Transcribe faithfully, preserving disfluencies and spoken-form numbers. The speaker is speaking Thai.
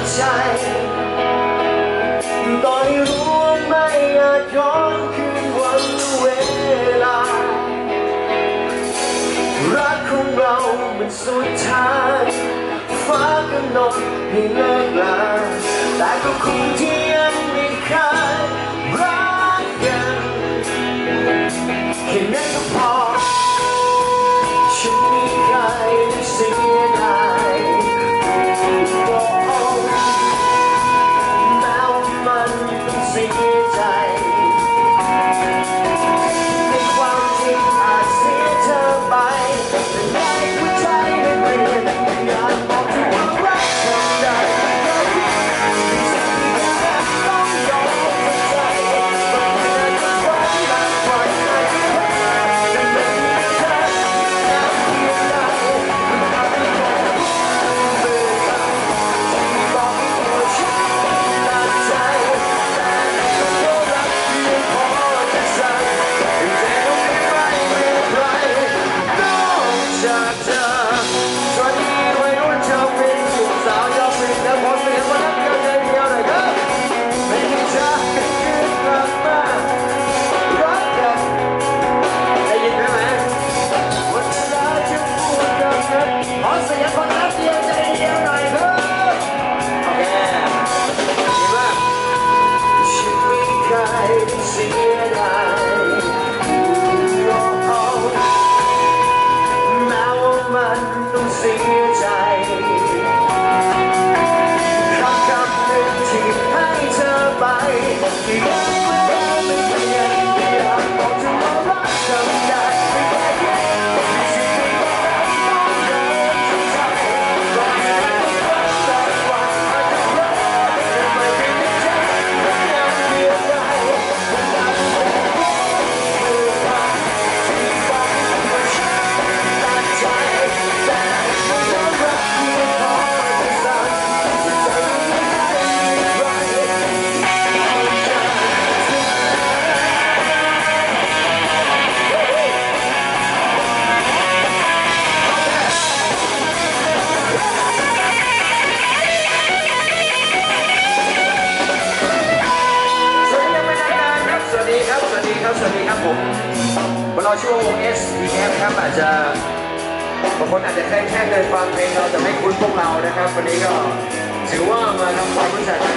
ใจต่อให้รู้ว่าไม่อาจย้อนคืนวันเวลารักของเรามันสุดท้ายฟ้ากำหนดให้เลิกลาแต่ก็คงที่ยังไม่เคยรักกันแค่นั้นก็พอฉันไม่เคยเสียดายแม้ว่ามันต้องเสียใจในความจริงอาจเสียเธอไปแต่ในหัวใจไม่เปลี่ยนไม่อยากบอกเธอว่ารักเธอได้ต้องยอมใจบางทีอาจจะหวังบางวันอาจจะแพ้แต่ไม่มีเธอแล้วเพียงใดมันอาจจะบอกเบื่อที่บอกตัวฉันตัดใจแต่ก็รักเพียงพอจะสั่งแต่ต้องไม่เป็นไรนอกจากเธอสวัสดีวัยรุ่นชาวเพลงหนุ่มสาวยาวเพลงและขอเสียงมานักเดียวใจเดียวหน่อยครับไม่มีชาคือกลับมารักกันได้ยินไหมวันเวลาจะพูดกับเธอขอเสียงคนนักเดียวใจเดียวหน่อยครับโอเคดีมากฉันไม่เคยเสียดายแม้ว่ามันต้องเสียใจคำคำหนึ่งที่ให้เธอไปที่ยังไม่เปลี่ยนไม่อยากบอกเธอว่ารักเธอได้ไม่แค่เย็นสิ่งที่ต้องเดินทุกทางรอให้รักแต่วันอาจจะรักแต่ไม่เป็นใจไม่อยากเปลี่ยนใจไม่อยากเป็นผู้เบื่อที่บอกว่าฉันตัดใจแต่ไม่ยอมรับเพียงพอจะสั่งใจไม่เป็นไรสวัสดียังไม่นานๆครับสวัสดีครับสวัสดีครับสวัสดีครับผมเราชื่อวง เอส ดี เอฟ ครับอาจจะบางคนอาจจะแค่แค่เคยฟังเพลงเราแต่ไม่คุ้นพวกเรานะครับวันนี้ก็ถือว่ามาทำความรู้จักกัน